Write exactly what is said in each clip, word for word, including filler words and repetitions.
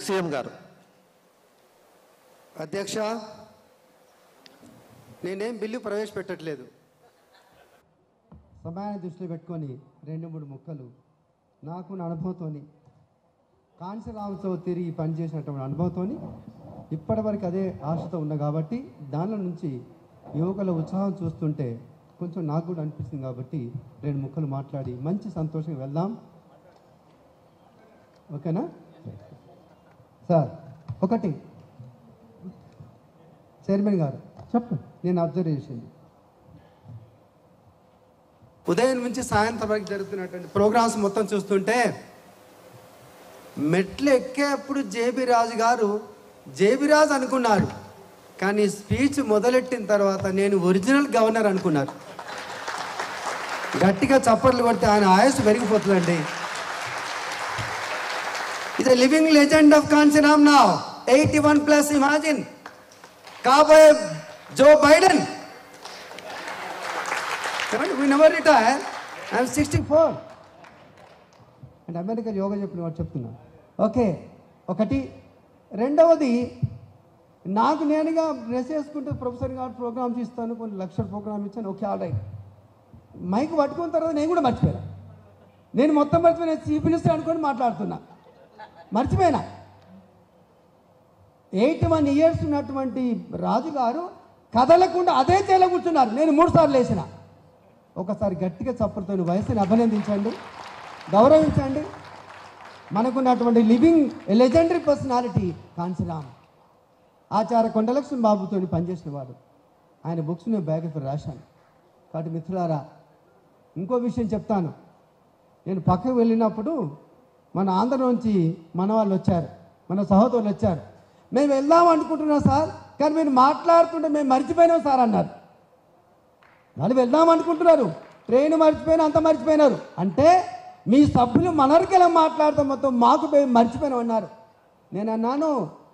CM గారు. అధ్యక్ష, నేనేం బిల్లు ప్రవేశపెట్టట్లేదు. సమయాన్ని దృష్టిలో పెట్టుకొని రెండు మూడు ముక్కలు నాకు నా అనుభవంతోని కాంచరాంతో తిరిగి పనిచేసినటువంటి అనుభవంతో ఇప్పటివరకు అదే ఆశతో ఉన్నా కాబట్టి దానిలో నుంచి యువకుల ఉత్సాహం చూస్తుంటే కొంచెం నాకు కూడా అనిపిస్తుంది కాబట్టి రెండు ముక్కలు మాట్లాడి మంచి సంతోషంగా వెళ్దాం. ఓకేనా సార్? ఒకటి చైర్మన్ గారు చెప్పండి, నేను అబ్జర్వ్ చేసింది ఉదయం నుంచి సాయంత్రం వరకు జరుగుతున్నటువంటి ప్రోగ్రామ్స్ మొత్తం చూస్తుంటే మెట్లు ఎక్కేప్పుడు జేబీ రాజు గారు జేబీ రాజు అనుకున్నారు, కానీ స్పీచ్ మొదలెట్టిన తర్వాత నేను ఒరిజినల్ గవర్నర్ అనుకున్నారు. గట్టిగా చప్పట్లు కొడితే ఆయన ఆయుష్ పెరిగిపోతుందండి. ఇది living legend of Kancharam now, eighty one plus. Imagine కాబోయే Joe Biden. We never retire. I am sixty-four. అంటే అమెరికా యోగా చెప్పిన వాడు చెప్తున్నా. ఓకే, ఒకటి. రెండవది, నాకు నేనుగా డ్రెస్ వేసుకుంటూ ప్రొఫెసర్ గారు ప్రోగ్రామ్స్ ఇస్తాను, కొన్ని లక్షల ప్రోగ్రామ్ ఇచ్చాను. Okay, all right. మైక్ పట్టుకున్న తర్వాత నేను కూడా మర్చిపోయాను. నేను మొత్తం మర్చిపోయిన చీఫ్ మినిస్టర్ అనుకొని మాట్లాడుతున్నా, మర్చిపోయినా. ఎయిటీ వన్ ఇయర్స్ ఉన్నటువంటి రాజుగారు కదలకుండా అదే చేల కూర్చున్నారు. నేను మూడు సార్లు వేసిన. ఒకసారి గట్టిగా చప్పటితో వయసుని అభినందించండి, గౌరవించండి. మనకున్నటువంటి living legendary personality Kancharam. Acharya Konda Lakshman బాబుతో పనిచేసిన వాడు. ఆయన బుక్స్ నేను బయోగ్రఫీ రాశాను. కాబట్టి మిత్రులారా, ఇంకో విషయం చెప్తాను. నేను పక్కకు వెళ్ళినప్పుడు మన ఆంధ్ర నుంచి మన వాళ్ళు వచ్చారు, మన సహోదరులు వచ్చారు. మేము వెళ్దాం అనుకుంటున్నాం సార్, కానీ మీరు మాట్లాడుతుంటే మేము మర్చిపోయినాం సార్ అన్నారు. వాళ్ళు వెళ్దాం అనుకుంటున్నారు, ట్రైన్ మర్చిపోయినా, అంత మర్చిపోయినారు. అంటే మీ సభ్యులు మనరికెలా మాట్లాడతాం మొత్తం మాకు మర్చిపోయినాం అన్నారు. నేను అన్నాను,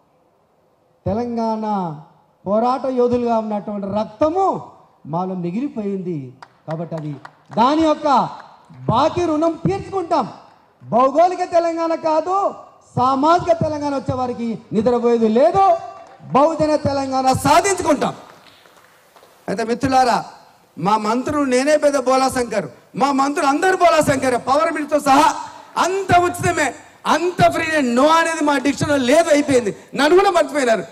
తెలంగాణ పోరాట యోధులుగా ఉన్నటువంటి రక్తము మాలో మిగిలిపోయింది కాబట్టి అది దాని యొక్క బాకీ రుణం తీర్చుకుంటాం. భౌగోళిక తెలంగాణ కాదు, సామాజిక తెలంగాణ వచ్చే వారికి నిద్రపోయేది లేదు. బహుజన తెలంగాణ సాధించుకుంటాం. అయితే మిత్రులారా, మా మంత్రులు నేనే పెద్ద బోలాశంకర్, మా మంత్రులు అందరూ బోలాశంకర్, పవర్ మినిట్తో సహా అంత ఉచితమే, అంత ఫ్రీ. నో అనేది మా డిక్షన్లో లేదు, అయిపోయింది. నన్ను కూడా మర్చిపోయినారు.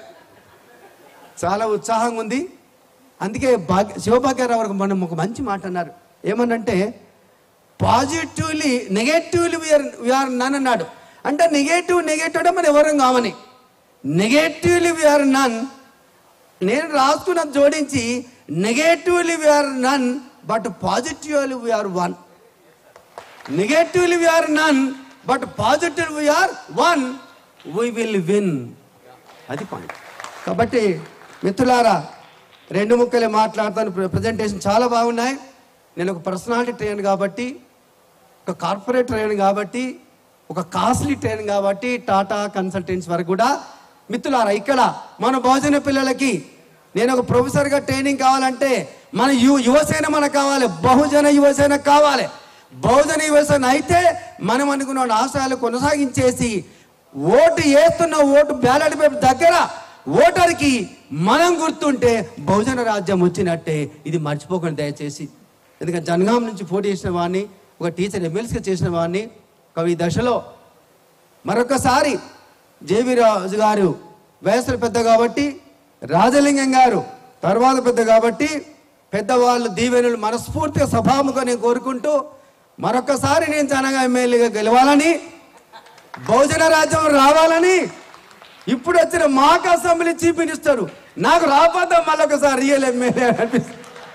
చాలా ఉత్సాహంగా ఉంది. అందుకే భాగ్య శివభాగ్యరావు గారు మనం ఒక మంచి మాట అన్నారు. ఏమనంటే, positively negatively we are we are none అన్నాడు. అంటే నెగటివ్ నెగటివ్ అంటే మనం ఎవరం కావని. నెగటివ్లీ వీఆర్ నన్, నేను రాసుకున్నది జోడించి negatively we are none but positively we are one. Negatively we are none but positive we are one. We will win. అది పాయింట్. కాబట్టి మిత్రులారా, రెండు ముక్కలే మాట్లాడతాను. ప్రజెంటేషన్ చాలా బాగున్నాయి. నేను ఒక పర్సనాలిటీ ట్రైన్ కాబట్టి, ఒక కార్పొరేట్ ట్రైన్ కాబట్టి, ఒక కాస్ట్లీ ట్రైన్ కాబట్టి, టాటా కన్సల్టెన్సీ వరకు కూడా. మిత్రులారా, ఇక్కడ మన బహుజన పిల్లలకి నేను ఒక ప్రొఫెసర్గా ట్రైనింగ్ కావాలంటే మన యు యువసేన మనకు కావాలి, బహుజన యువసేన కావాలి. బహుజన యువసేన అయితే మనం అనుకున్న ఆశయాలు కొనసాగించేసి ఓటు వేస్తున్న ఓటు బ్యాలెట్ పేపర్ దగ్గర ఓటర్కి మనం గుర్తుంటే బహుజన రాజ్యం వచ్చినట్టే. ఇది మర్చిపోకండి దయచేసి. ఎందుకంటే జనగాం నుంచి పోటీ చేసిన వాడిని, ఒక టీచర్ ఎమ్మెల్సీగా చేసిన వాడిని. ఈ దశలో మరొకసారి జేవీ రాజు గారు వయసులు పెద్ద కాబట్టి, రాజలింగం గారు తర్వాత పెద్ద కాబట్టి, పెద్దవాళ్ళు దీవెనలు మనస్ఫూర్తిగా సభాముఖంగా నేను కోరుకుంటూ, మరొకసారి నేను జనగా ఎమ్మెల్యేగా గెలవాలని, బహుజన రాజ్యం రావాలని, ఇప్పుడు వచ్చిన మాకు అసెంబ్లీ చీఫ్ మినిస్టర్ నాకు రాబోద్దా మళ్ళొకసారి రియల్ ఎమ్మెల్యే అనిపిస్తుంది.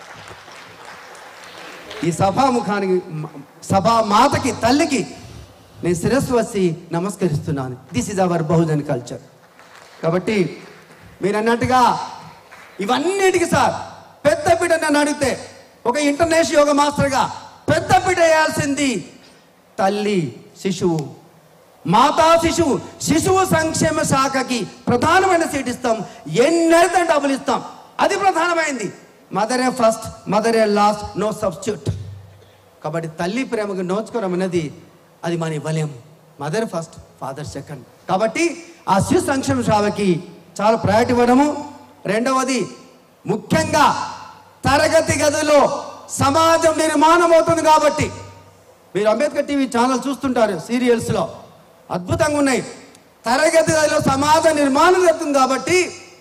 ఈ సభాముఖానికి, సభా మాతకి, తల్లికి నేను శిరస్సు వచ్చి నమస్కరిస్తున్నాను. This is our Bahujan culture. కాబట్టి మీరు అన్నట్టుగా ఇవన్నిటికీ సార్ పెద్దపీట నన్ను అడిగితే ఒక ఇంటర్నేషనల్ యోగా మాస్టర్గా పెద్దపీట వేయాల్సింది తల్లి, శిశువు, మాతా శిశువు. శిశువు సంక్షేమ శాఖకి ప్రధానమైన సీట్ ఇస్తాం, ఎన్నైతే డబ్బులు ఇస్తాం. అది ప్రధానమైంది. మదరే ఫస్ట్, మదరే లాస్ట్, నో సబ్స్టిట్యూట్. కాబట్టి తల్లి ప్రేమకు నోచుకోవడం అనేది అది మన వలయం. Mother first, father second. కాబట్టి ఆ శిశు సంక్షేమ సేవకి చాలా ప్రయారిటీ ఇవ్వడము. రెండవది ముఖ్యంగా తరగతి గదిలో సమాజం నిర్మాణం అవుతుంది కాబట్టి మీరు అంబేద్కర్ టీవీ ఛానల్ చూస్తుంటారు, సీరియల్స్లో అద్భుతంగా ఉన్నాయి. తరగతి గదిలో సమాజ నిర్మాణం జరుగుతుంది కాబట్టి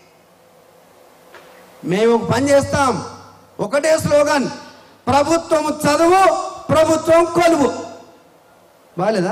మేము ఒక పని చేస్తాం. ఒకటే స్లోగన్, ప్రభుత్వం చదువు, ప్రభుత్వం కొలువు. బాగాలేదా?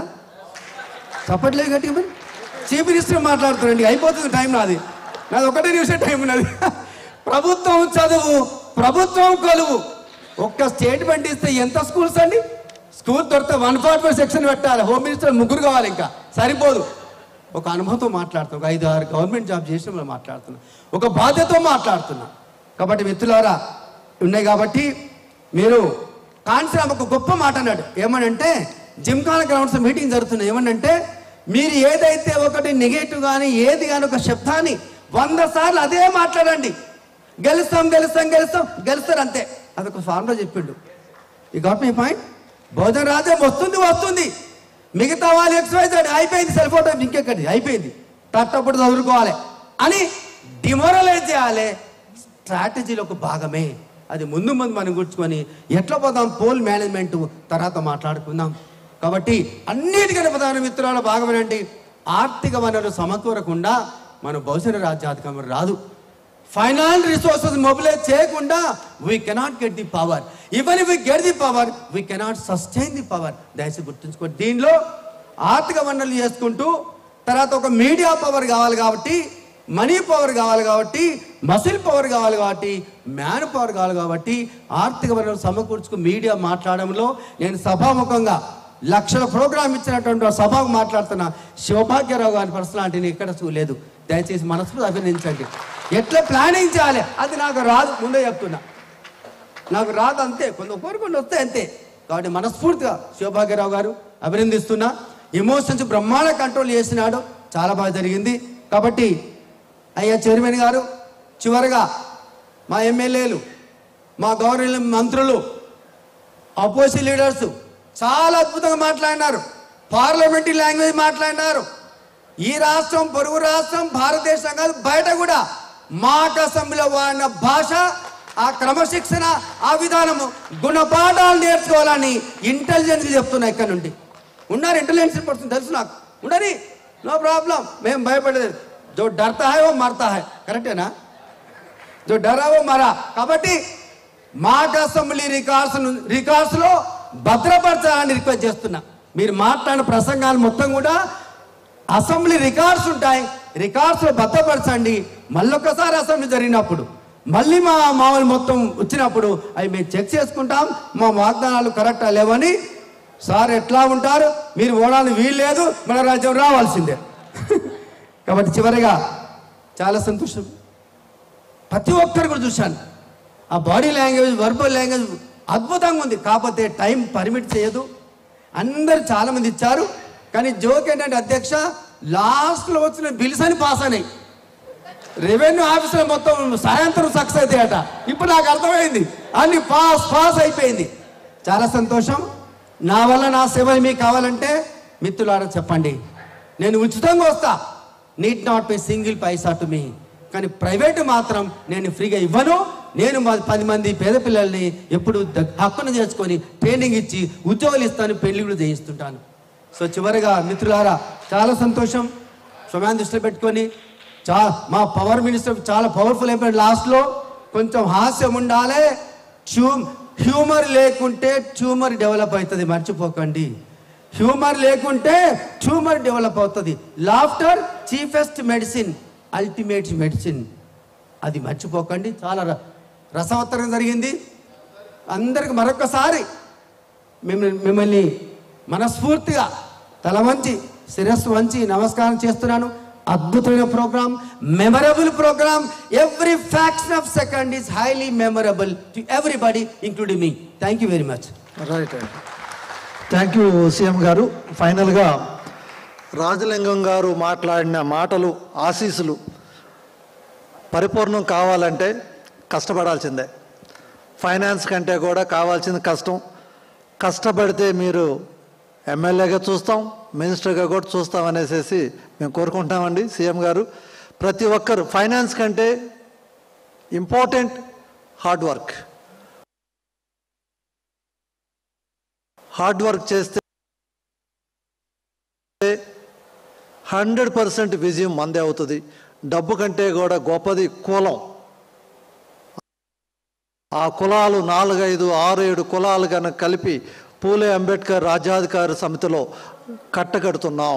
చప్పట్లేదు గట్టిగా. మరి చీఫ్ మినిస్టర్ మాట్లాడుతారండి, అయిపోతుంది టైం. నాది నాది ఒకటే నిమిషం టైం ఉన్నది. ప్రభుత్వం చదువు, ప్రభుత్వం కొలువు. ఒక్క స్టేట్మెంట్ ఇస్తే ఎంత స్కూల్స్ అండి? స్కూల్ దొరికితే వన్ ఫార్టీ ఫైవ్ సెక్షన్ పెట్టాలి. హోమ్ మినిస్టర్ ముగ్గురు కావాలి, ఇంకా సరిపోదు. ఒక అనుభవంతో మాట్లాడుతున్నా, ఒక ఐదు ఆరు గవర్నమెంట్ జాబ్ చేసిన వాళ్ళు మాట్లాడుతున్నా, ఒక బాధ్యతతో మాట్లాడుతున్నా. కాబట్టి మిత్రులారా ఉన్నాయి. కాబట్టి మీరు కాన్సీరామ్ ఒక గొప్ప మాట అన్నాడు. ఏమనంటే జిమ్ఖానా గ్రౌండ్స్ మీటింగ్ జరుగుతున్నాయి. ఏమనంటే మీరు ఏదైతే ఒకటి నెగటివ్ కానీ ఏది కానీ ఒక శబ్దాన్ని వంద సార్లు అదే మాట్లాడండి. గెలుస్తాం గెలుస్తాం గెలుస్తాం గెలుస్తారు అంతే. అదొక ఫార్ములా చెప్పిండు. ఈ గాట్ మై పాయింట్. బహుజన రాజ్యం వస్తుంది వస్తుంది, మిగతా వాళ్ళు ఎక్సర్సైజ్ అయిపోయింది, సెల్ ఫోటో ఇంకెక్కడి అయిపోయింది, తట్టప్పుడు చదువుకోవాలి అని డిమోరలైజ్ చేయాలి. స్ట్రాటజీలో ఒక భాగమే అది. ముందు ముందు మనం గుర్చుకొని ఎట్లా పోదాం, పోల్ మేనేజ్మెంట్ తర్వాత మాట్లాడుకుందాం. కాబట్టి అన్నిటికన్నా ప్రధాన మిత్రుల భాగమేనండి, ఆర్థిక వనరులు సమకూరకుండా మన బహుజన రాజ్యాధికం రాదు. ఫైనాన్స్ రిసోర్సెస్ మొబిలైజ్ చేయకుండా we cannot get the power. Even if we get the power we cannot sustain the power. దయచేసి గుర్తుంచుకోండి. దీనిలో ఆర్థిక వనరులు చేసుకుంటూ తర్వాత ఒక మీడియా పవర్ కావాలి కాబట్టి, మనీ పవర్ కావాలి కాబట్టి, మసిల్ పవర్ కావాలి కాబట్టి, మ్యాన్ పవర్ కావాలి కాబట్టి ఆర్థిక వనరులు సమకూర్చుకు మీడియా మాట్లాడడంలో నేను సభాముఖంగా లక్షల ప్రోగ్రామ్ ఇచ్చినటువంటి సభకు మాట్లాడుతున్న శివభాగ్యరావు గారి పర్సనాలిటీని ఎక్కడ చూడలేదు. దయచేసి మనస్ఫూర్తి అభినందించండి. ఎట్లా ప్లానింగ్ చేయాలి అది నాకు రాదు, ముందే చెప్తున్నా, నాకు రాదు అంతే. కొంత కోరుకొని వస్తే అంతే. కాబట్టి మనస్ఫూర్తిగా శివభాగ్యరావు గారు అభినందిస్తున్నా. ఎమోషన్స్ బ్రహ్మాండ కంట్రోల్ చేసినాడు, చాలా బాగా జరిగింది. కాబట్టి అయ్యా చైర్మన్ గారు, చివరిగా మా ఎమ్మెల్యేలు, మా గవర్నమెంట్ మంత్రులు, అపోజిషన్ లీడర్స్ చాలా అద్భుతంగా మాట్లాడినారు. పార్లమెంటరీ లాంగ్వేజ్ మాట్లాడినారు. ఈ రాష్ట్రం పొరుగు రాష్ట్రం భారతదేశం కాదు, బయట కూడా మాక్ అసెంబ్లీలో వాడిన భాష, ఆ క్రమశిక్షణ, ఆ విధానము, గుణపాఠాలు నేర్చుకోవాలని ఇంటెలిజెన్స్ చెప్తున్నా. ఇక్కడ నుండి ఉన్నారు ఇంటెలిజెన్స్ పర్సన్, తెలుసు నాకు, ఉండని, నో ప్రాబ్లం, మేము భయపడలేదు. జో డర్తా హై ఓ మరతా హై, కరెక్టేనా? జో డరా ఓ మరా. కాబట్టి మాక్ అసెంబ్లీ రికార్డ్స్ రికార్డ్స్లో భద్రపరచాలని రిక్వెస్ట్ చేస్తున్నా. మీరు మాట్లాడిన ప్రసంగాలు మొత్తం కూడా అసెంబ్లీ రికార్డ్స్ ఉంటాయి, రికార్డ్స్లో భద్రపరచండి. మళ్ళొకసారి అసెంబ్లీ జరిగినప్పుడు, మళ్ళీ మా మామూలు మొత్తం వచ్చినప్పుడు అవి మేము చెక్ చేసుకుంటాం. మా వాగ్దానాలు కరెక్టా లేవని. సార్ ఎట్లా ఉంటారు, మీరు ఓడాలని వీలు లేదు, మన రాజ్యం రావాల్సిందే. కాబట్టి చివరిగా చాలా సంతోషం, ప్రతి ఒక్కరు కూడా చూశాను. ఆ బాడీ లాంగ్వేజ్, వర్బల్ లాంగ్వేజ్ అద్భుతంగా ఉంది. కాకపోతే టైం పర్మిట్ చేయదు. అందరు చాలామంది ఇచ్చారు. కానీ జోక్ ఏంటంటే అధ్యక్ష, లాస్ట్లో వచ్చిన బిల్స్ అని పాస్ అయినాయి. రెవెన్యూ ఆఫీసులో మొత్తం సాయంత్రం సక్సెస్ అవుతాయట. ఇప్పుడు నాకు అర్థమైంది, అన్ని పాస్ పాస్ అయిపోయింది. చాలా సంతోషం. నా వల్ల నా సేవలు మీకు కావాలంటే మిత్రులారా చెప్పండి, నేను ఉచితంగా వస్తా. Need not pay single paisa to me. కానీ ప్రైవేటు మాత్రం నేను ఫ్రీగా ఇవ్వను. నేను పది మంది పేద పిల్లల్ని ఎప్పుడు హక్కును చేసుకొని ట్రైనింగ్ ఇచ్చి ఉద్యోగాలు ఇస్తాను, పెళ్లి కూడా చేయిస్తుంటాను. సో చివరిగా మిత్రులారా చాలా సంతోషం. సమయాన్ని దృష్టిలో పెట్టుకొని చా మా పవర్ మినిస్టర్ చాలా పవర్ఫుల్ అయిపోయింది. లాస్ట్లో కొంచెం హాస్యం ఉండాలి. ట్యూమ్ హ్యూమర్ లేకుంటే ట్యూమర్ డెవలప్ అవుతుంది, మర్చిపోకండి. హ్యూమర్ లేకుంటే ట్యూమర్ డెవలప్ అవుతుంది. Laughter chiefest medicine, ultimate medicine, అది మర్చిపోకండి. చాలా రసవత్తరం జరిగింది. అందరికి మరొకసారి మిమ్మల్ని మిమ్మల్ని మనస్ఫూర్తిగా తల వంచి శిరస్సు వంచి నమస్కారం చేస్తున్నాను. అద్భుతమైన programme, memorable programme. Every fraction of second is highly memorable to everybody including me. Thank you very much. Right, thank you CM గారు. ఫైనల్గా రాజలింగం గారు మాట్లాడిన మాటలు, ఆశీస్సులు పరిపూర్ణం కావాలంటే కష్టపడాల్సిందే. ఫైనాన్స్ కంటే కూడా కావాల్సింది కష్టం. కష్టపడితే మీరు ఎమ్మెల్యేగా చూస్తాం, మినిస్టర్గా కూడా చూస్తాం అనేసి మేము కోరుకుంటామండి. సీఎం గారు ప్రతి ఒక్కరు ఫైనాన్స్ కంటే important hard work. Hard work చేస్తే హండ్రెడ్ పర్సెంట్ విజయం మందే అవుతుంది. డబ్బు కంటే కూడా గొప్పది కులం. ఆ కులాలు నాలుగైదు ఆరు ఏడు కులాలు కనుక కలిపి పూలే అంబేద్కర్ రాజ్యాధికార సమితిలో కట్టగడుతున్నాం.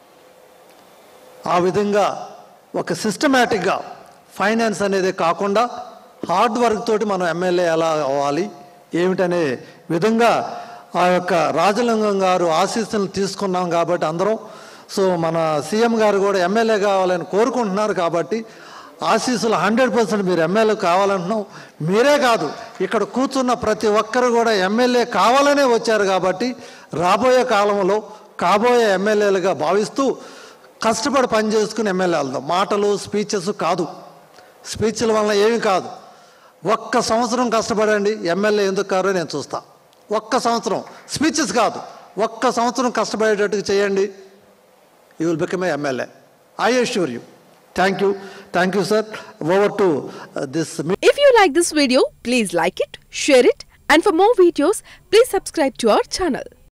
ఆ విధంగా ఒక సిస్టమేటిక్గా ఫైనాన్స్ అనేది కాకుండా హార్డ్ వర్క్ తోటి మనం ఎమ్మెల్యే ఎలా అవ్వాలి ఏమిటనే విధంగా ఆ యొక్క రాజలింగం గారు ఆశీస్సులను తీసుకున్నాం కాబట్టి అందరం. సో మన సీఎం గారు కూడా ఎమ్మెల్యే కావాలని కోరుకుంటున్నారు కాబట్టి ఆశీస్సులు హండ్రెడ్ పర్సెంట్ మీరు ఎమ్మెల్యే కావాలంటున్నాం. మీరే కాదు, ఇక్కడ కూర్చున్న ప్రతి ఒక్కరు కూడా ఎమ్మెల్యే కావాలనే వచ్చారు కాబట్టి రాబోయే కాలంలో కాబోయే ఎమ్మెల్యేలుగా భావిస్తూ కష్టపడి పని చేసుకుని ఎమ్మెల్యే వెళ్దాం. మాటలు స్పీచెస్ కాదు, స్పీచ్ల వల్ల ఏమి కాదు. ఒక్క సంవత్సరం కష్టపడండి, ఎమ్మెల్యే ఎందుకు కారో నేను చూస్తా. ఒక్క సంవత్సరం, స్పీచెస్ కాదు, ఒక్క సంవత్సరం కష్టపడేటట్టుగా చేయండి. You will become a MLA, I assure you. Thank you. Thank you, sir. Over to uh, this. If you like this video, please like it, share it, and for more videos, please subscribe to our channel.